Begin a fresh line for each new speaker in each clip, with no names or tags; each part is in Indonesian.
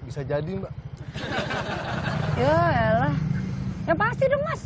Bisa jadi, Mbak.
Ya elah. Ya pasti dong, Mas.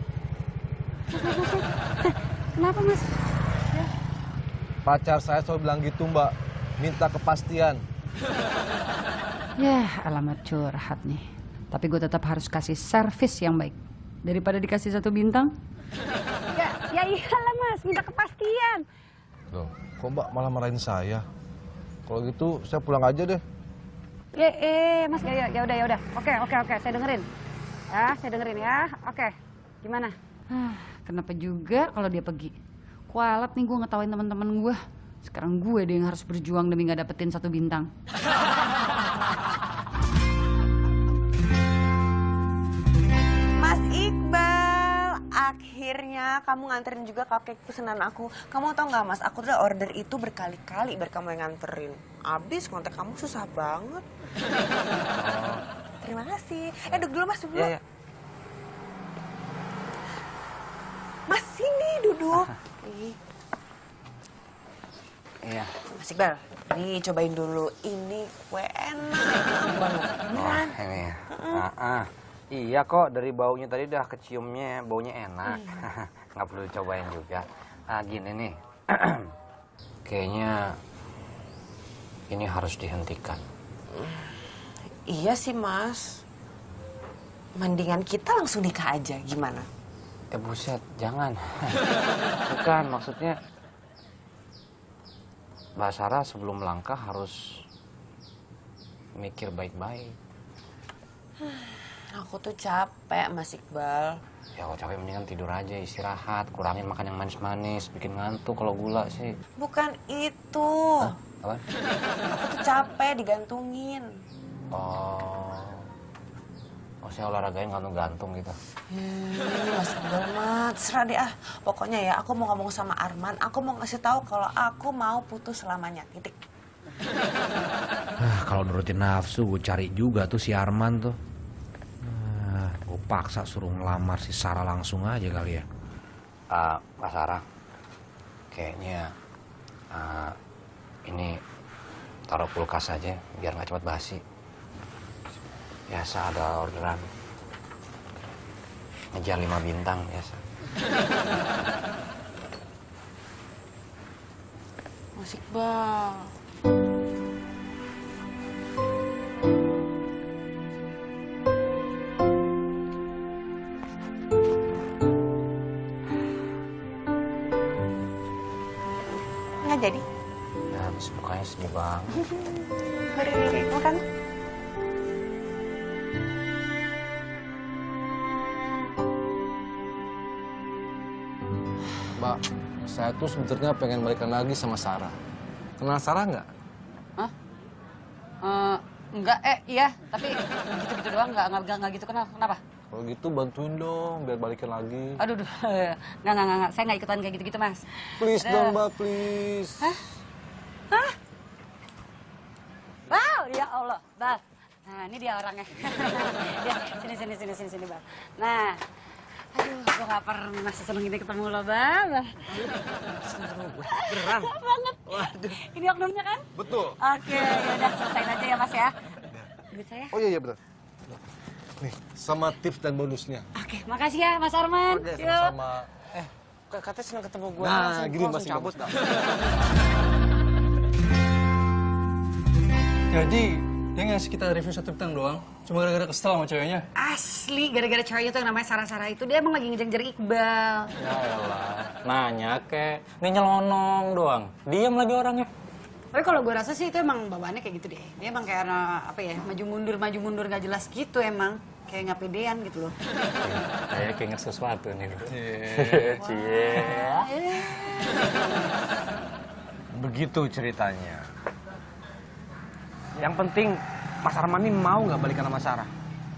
Kenapa, Mas? Ya.
Pacar saya selalu bilang gitu, Mbak. Minta kepastian.
Ya, alamat curhat nih. Tapi gue tetap harus kasih servis yang baik. Daripada dikasih 1 bintang. Ya iyalah, Mas. Minta kepastian.
Loh, kok Mbak malah marahin saya? Kalau gitu, saya pulang aja deh.
Mas, ya udah. Oke, saya dengerin. Ya, saya dengerin ya. Oke, gimana? Kenapa juga kalau dia pergi? Kualat nih gue ngetawain teman-teman gue. Sekarang gue deh yang harus berjuang demi nggak dapetin 1 bintang.
Mas Iqbal, akhirnya kamu nganterin juga cupcake pesanan aku. Kamu tau nggak, Mas, aku udah order itu berkali-kali biar kamu yang nganterin. Abis kontak kamu susah banget. Terima kasih. Duduk dulu, Mas, duduk dulu.
Iya.
Mas, sini duduk.
Iya.
Mas Iqbal, nih cobain dulu. Ini kue enak banget. Beneran?
Oh, ini ya. Iya kok, dari baunya tadi udah keciumnya, baunya enak. Nggak perlu dicobain juga. Gini nih, kayaknya ini harus dihentikan.
Iya sih, Mas. Mendingan kita langsung nikah aja, gimana?
Buset, jangan. Bukan, maksudnya Mbak Sarah sebelum melangkah harus mikir baik-baik.
Aku tuh capek, Mas Iqbal.
Ya kalau capek mendingan tidur aja, istirahat, kurangin makan yang manis-manis, bikin ngantuk kalau gula sih.
Bukan itu.
Apa?
Aku tuh capek digantungin.
Saya olahragain gantung-gantung gitu.
Mas Iqbal mah, terserah deh ah. Pokoknya ya, aku mau ngomong sama Arman, aku mau ngasih tahu kalau aku mau putus selamanya, titik.
Kalau nurutin nafsu, gue cari juga tuh si Arman tuh. Gue paksa suruh ngelamar si Sarah langsung aja kali ya.
Mbak Sarah, kayaknya ini taruh kulkas aja biar nggak cepat basi. Biasa ada orderan ngejar 5 bintang biasa.
Mas Iqbal. Nggak jadi?
Ya, habis mukanya sedih banget.
Mari, makan.
Mbak, saya tuh sebenarnya pengen balikan lagi sama Sarah. Kenal Sarah nggak?
Hah? Enggak, iya. Tapi gitu-gitu doang, nggak gitu kenal. Kenapa?
Kalau gitu bantuin dong biar balikin lagi.
Aduh, nggak. Saya nggak ikutan kayak gitu-gitu, Mas.
Please dong, Mbak, please.
Hah? Wow, ya Allah, Bal. Nah, ini dia orangnya. Ya, sini, Bal. Nah, aduh, gue nggak pernah seseneng ini ketemu lo, Bal.
Beneran?
Banget.
Waduh.
Ini oknumnya kan?
Betul.
Oke, yaudah selesaiin aja ya, Mas ya. Duit saya.
Oh iya, betul. Nih, sama tips dan bonusnya.
Oke, makasih ya, Mas Arman.
Oke,
Yuk.
sama-sama.
Katanya senang ketemu gue.
Nah, gini
langsung
masih
cabut.
Jadi, dia ngasih kita review 1 bintang doang. Cuma gara-gara kesel sama ceweknya.
Asli, gara-gara ceweknya tuh yang namanya Sarah-Sarah itu, dia emang lagi ngejar-ngejar Iqbal.
Ya elah, nanya kek. Ini nyelonong doang. Diam lagi orangnya.
Tapi kalau gue rasa sih itu emang bawaannya kayak gitu deh. Dia emang kayak apa ya, maju mundur gak jelas gitu emang. Kayak nggak pedean gitu loh.
Kayaknya keinget sesuatu nih.
Cie. Begitu ceritanya. Yang penting Mas Arman ini mau nggak balikan sama Sarah?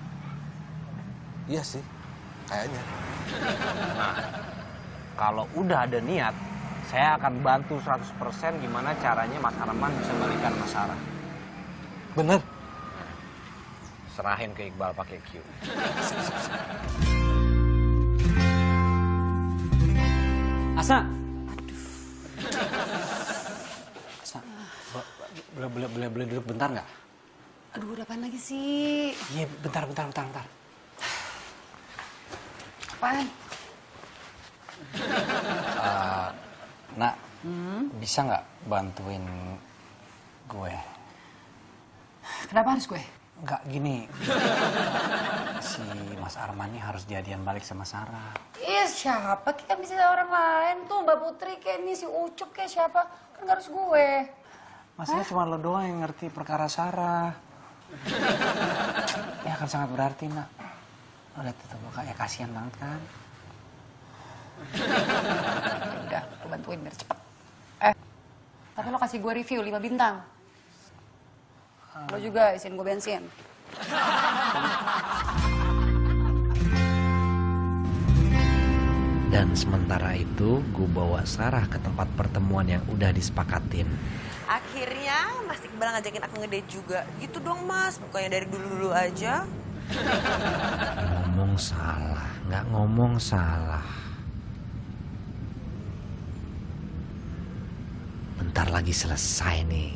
Iya sih, kayaknya.
Nah, kalau udah ada niat, saya akan bantu 100% gimana caranya Mas Arman bisa balikan sama Sarah.
Bener?
Serahin ke Iqbal pakai Q.
Asa. Asa. Boleh duduk bentar nggak?
Aduh, udah apaan lagi sih?
Iya, bentar.
Apaan?
Nak, bisa nggak bantuin gue?
Kenapa harus gue?
Nggak gini, si Mas Arman nih harus jadian balik sama Sarah.
Iya, siapa? Kayak bisa orang lain tuh, Mbak Putri kayak ini, si Ucup kayak siapa? Kan gak harus gue.
Maksudnya cuma lo doang yang ngerti perkara Sarah. Ya akan sangat berarti, Nak. Lo lihat itu kayak kasihan banget kan?
Udah, gue bantuin biar cepet. Tapi lo kasih gue review 5 bintang. Lo juga isiin gue bensin.
Dan sementara itu, gue bawa Sarah ke tempat pertemuan yang udah disepakatin.
Akhirnya Mas Iqbal ngajakin aku ngedate juga. Gitu dong Mas, bukannya dari dulu-dulu aja.
Ngomong salah, nggak ngomong salah. Bentar lagi selesai nih.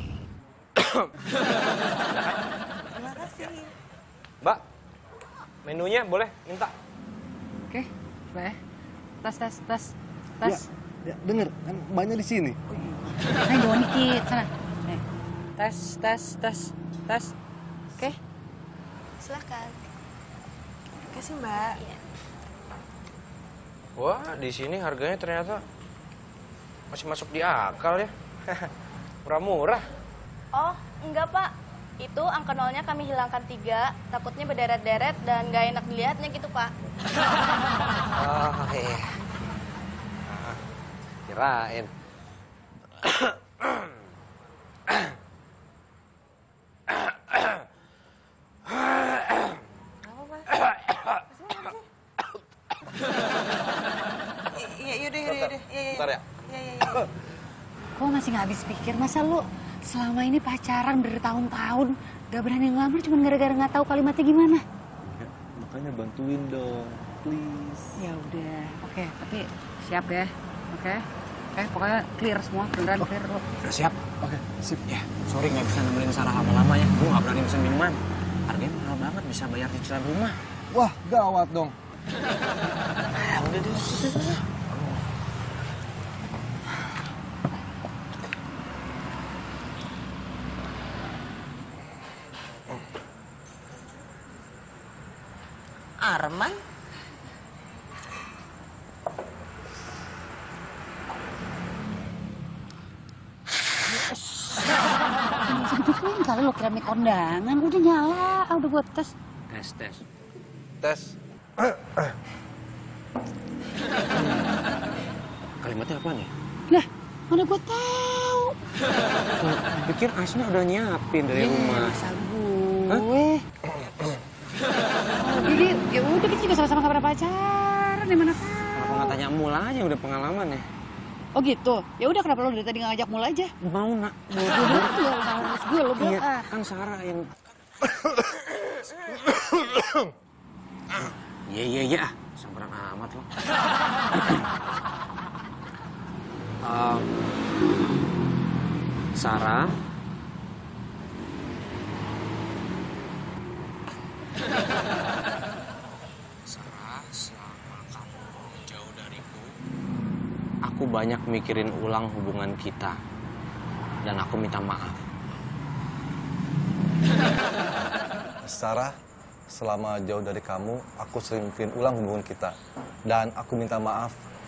Terima kasih.
Mbak, menunya boleh minta?
Oke, coba ya. Tas.
Ya, denger, kan banyak di sini.
Ayo bawa dikit, sana. Nih, tas. Oke.
Silakan. Kasih Mbak.
Wah, di sini harganya ternyata masih masuk di akal ya. Murah-murah.
Oh, enggak Pak. Itu angka nolnya kami hilangkan 3, takutnya berderet-deret dan nggak enak dilihatnya gitu Pak.
Oh iya. Kirain.
Yaudah.
Bentar ya.
Iya.
Kok masih nggak habis pikir? Masa lu selama ini pacaran bertahun-tahun gak berani ngelamar cuma gara-gara nggak tahu kalimatnya gimana?
Makanya bantuin dong, please.
Ya udah, oke. Tapi siap ya, oke? Pokoknya clear semua, beneran clear lo.
Udah siap?
Oke, sip.
Ya, sorry nggak bisa nemenin Sarah lama-lama ya. Gue nggak berani pesen minuman. Harganya mahal banget, bisa bayar cicilan rumah.
Wah, gawat dong.
Udah deh.
Arman?
Segituin kali lo kira mie kondangan, udah nyala, udah buat tes.
Tes.
Kalimatnya apa nih?
Lah, mana gue tahu.
Pikir Asma udah nyiapin dari rumah.
Masa gue. Jadi ya udah kita juga sama-sama gak pernah pacaran, di mana tahu.
Kenapa nggak tanya Mula aja udah pengalaman ya?
Oh gitu. Ya udah kenapa lo dari tadi ngajak mula aja?
Mau nak.
Gue lo bilang
Iya, kan Sarah yang... Iya. Samperan amat lo. Sarah. Sarah, selama kamu jauh dariku, aku banyak mikirin ulang hubungan kita. Dan aku minta maaf.
Sarah, selama jauh dari kamu, aku sering mikirin ulang hubungan kita. Dan aku minta maaf.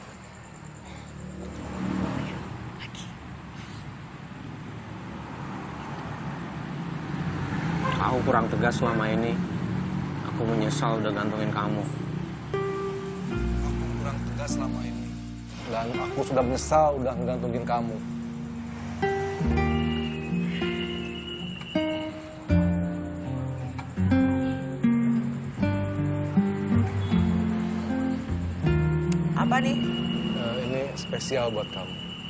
Aku kurang tegas selama ini. Aku menyesal udah gantungin kamu.
Aku kurang tegas selama ini. Dan aku sudah menyesal udah ngegantungin kamu.
Apa nih?
Ini spesial buat kamu.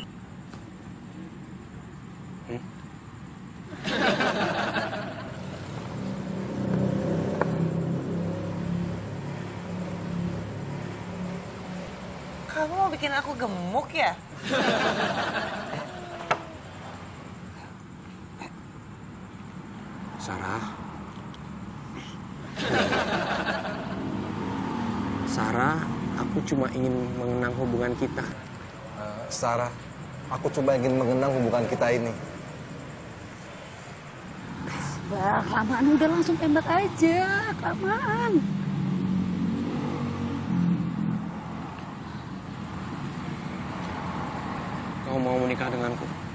Kamu mau bikin aku gemuk ya?
Sarah. Sarah, aku cuma ingin mengenang hubungan kita.
Sarah, aku cuma ingin mengenang hubungan kita ini.
Bah, kelamaan udah langsung tembak aja, kelamaan.
Kau mau menikah denganku?